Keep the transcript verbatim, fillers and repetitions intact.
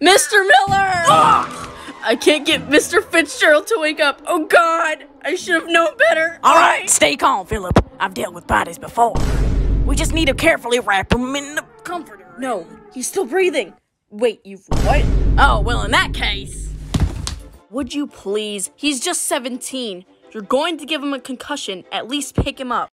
Mister Miller! Ugh! I can't get Mister Fitzgerald to wake up. Oh, God. I should have known better. All right, stay calm, Philip. I've dealt with bodies before. We just need to carefully wrap him in the comforter. No, he's still breathing. Wait, you've what? Oh, well, in that case... Would you please? He's just seventeen. You're going to give him a concussion. At least pick him up.